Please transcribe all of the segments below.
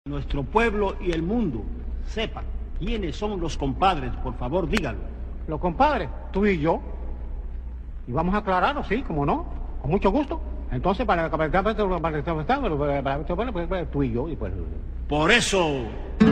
Nuestro pueblo y el mundo sepan quiénes son los compadres, por favor, díganlo. Los compadres, tú y yo. Y vamos a aclararlo, sí, como no, con mucho gusto. Entonces, tú y yo, y pues... Por eso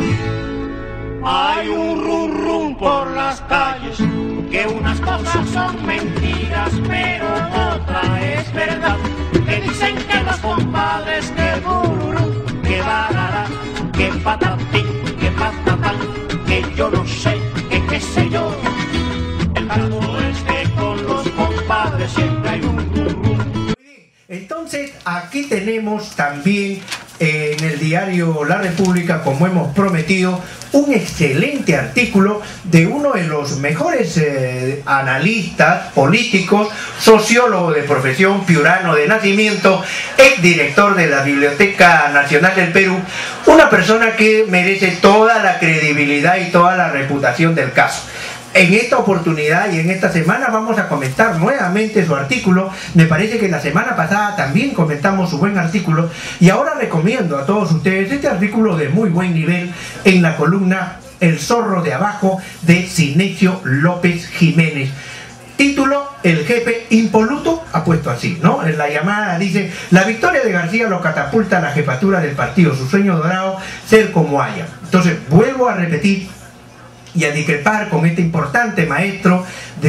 hay un rum rum por las calles, que unas cosas son mentiras, pero otra es verdad. Que dicen que los compadres, que bururú, que barará, que patatín, que patatán, que yo no sé, que qué sé yo. El caso es que con los compadres siempre hay un rum rum. Entonces, aquí tenemos también en el diario La República, como hemos prometido, un excelente artículo de uno de los mejores analistas políticos, sociólogo de profesión, piurano de nacimiento, exdirector de la Biblioteca Nacional del Perú, una persona que merece toda la credibilidad y toda la reputación del caso. En esta oportunidad y en esta semana vamos a comentar nuevamente su artículo. Me parece que la semana pasada también comentamos su buen artículo y ahora recomiendo a todos ustedes este artículo de muy buen nivel en la columna El Zorro de Abajo de Sinesio López Jiménez. Título: El jefe impoluto ha puesto así, ¿no? En la llamada dice: la victoria de García lo catapulta a la jefatura del partido, su sueño dorado, ser como haya. Entonces vuelvo a repetir y a discrepar con este importante maestro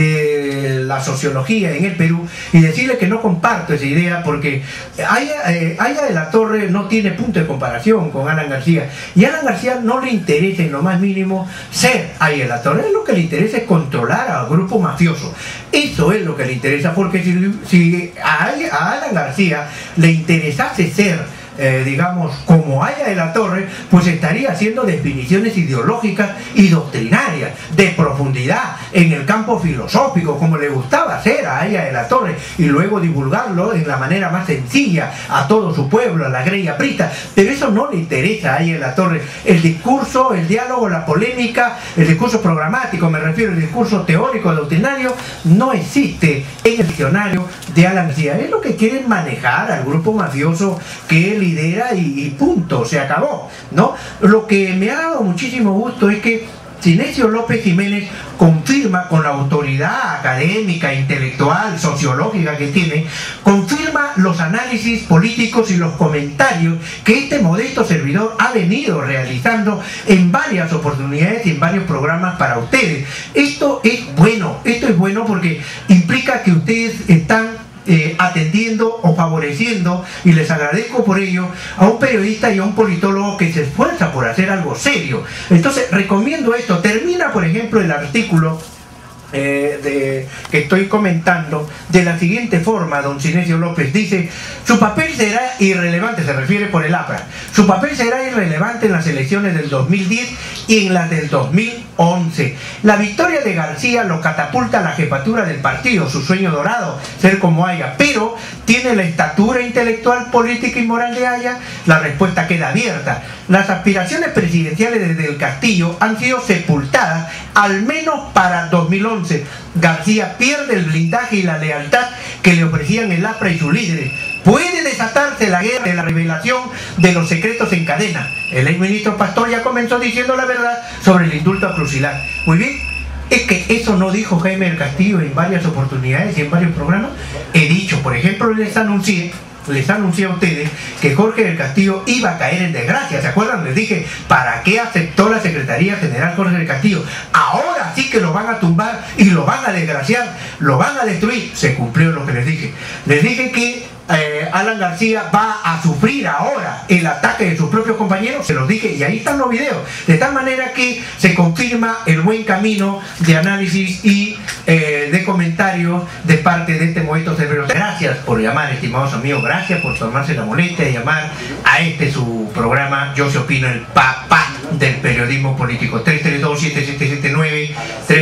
de la sociología en el Perú y decirle que no comparto esa idea, porque Haya de la Torre no tiene punto de comparación con Alan García, y a Alan García no le interesa en lo más mínimo ser Haya de la Torre. Lo que le interesa es controlar al grupo mafioso. Eso es lo que le interesa, porque si a Alan García le interesase ser digamos, como Haya de la Torre, pues estaría haciendo definiciones ideológicas y doctrinarias de profundidad en el campo filosófico, como le gustaba hacer a Haya de la Torre, y luego divulgarlo en la manera más sencilla a todo su pueblo, a la grey aprista. Pero eso no le interesa a Haya de la Torre. El discurso, el diálogo, la polémica, el discurso programático, me refiero al discurso teórico, doctrinario, no existe en el diccionario de Alan García. Es lo que quieren manejar al grupo mafioso que él lidera y punto, se acabó, ¿no? Lo que me ha dado muchísimo gusto es que Sinesio López Jiménez confirma, con la autoridad académica, intelectual, sociológica que tiene, confirma los análisis políticos y los comentarios que este modesto servidor ha venido realizando en varias oportunidades y en varios programas para ustedes. Esto es bueno porque implica que ustedes están atendiendo o favoreciendo, y les agradezco por ello, a un periodista y a un politólogo que se esfuerza por hacer algo serio. Entonces recomiendo esto. Termina, por ejemplo, el artículo que estoy comentando de la siguiente forma. Don Sinesio López dice: su papel será irrelevante, se refiere por el APRA, su papel será irrelevante en las elecciones del 2010 y en las del 2011. La victoria de García lo catapulta a la jefatura del partido, su sueño dorado, ser como Haya. Pero ¿tiene la estatura intelectual, política y moral de Haya? La respuesta queda abierta. Las aspiraciones presidenciales desde el Castillo han sido sepultadas, al menos para 2011. García pierde el blindaje y la lealtad que le ofrecían el APRA y sus líderes. Puede desatarse la guerra de la revelación de los secretos en cadena. El exministro Pastor ya comenzó diciendo la verdad sobre el indulto a Crucilar. Muy bien, es que eso no dijo Jaime del Castillo en varias oportunidades y en varios programas. He dicho, por ejemplo, les anuncié a ustedes que Jorge del Castillo iba a caer en desgracia. ¿Se acuerdan? Les dije, ¿para qué aceptó la Secretaría General Jorge del Castillo? Ahora sí que lo van a tumbar y lo van a desgraciar, lo van a destruir. Se cumplió lo que les dije. Les dije que Alan García va a sufrir ahora el ataque de sus propios compañeros, se los dije, y ahí están los videos. De tal manera que se confirma el buen camino de análisis y de comentarios de parte de este modesto servidor. Gracias por llamar, estimados amigos, gracias por tomarse la molestia de llamar a su programa Yo Se Opino, el papá del periodismo político. 332-7779,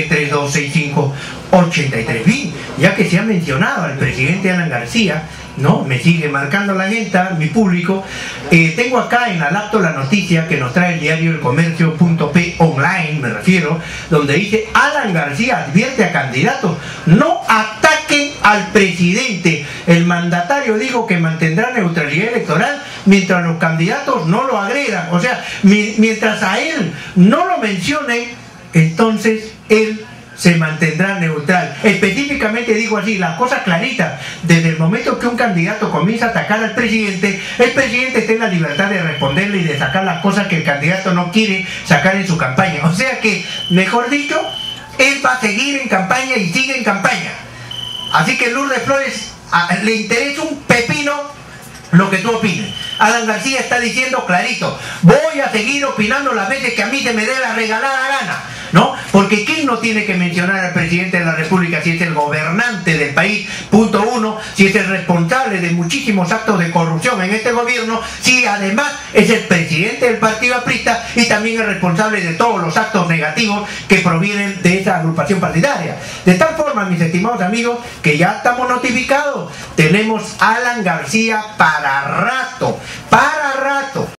332-6583. Bien, ya que se ha mencionado al presidente Alan García, ¿no? Me sigue marcando la gente, mi público. Tengo acá en la laptop la noticia que nos trae el diario El Comercio.p online, me refiero, donde dice: Alan García advierte a candidatos: no ataquen al presidente. El mandatario dijo que mantendrá neutralidad electoral mientras los candidatos no lo agredan. O sea, mientras a él no lo mencionen, entonces él se mantendrá neutral. Específicamente digo así, las cosas claritas. Desde el momento que un candidato comienza a atacar al presidente, el presidente tiene la libertad de responderle y de sacar las cosas que el candidato no quiere sacar en su campaña. O sea que, mejor dicho, él va a seguir en campaña y sigue en campaña. Así que Lourdes Flores le interesa un pepino lo que tú opines. Alan García está diciendo clarito: voy a seguir opinando las veces que a mí se me dé la regalada gana, ¿no? Porque ¿quién no tiene que mencionar al presidente de la República si es el gobernante del país? Punto uno. Si es el responsable de muchísimos actos de corrupción en este gobierno, si además es el presidente del partido aprista y también el responsable de todos los actos negativos que provienen de esa agrupación partidaria. De tal forma, mis estimados amigos, que ya estamos notificados. Tenemos Alan García para rato.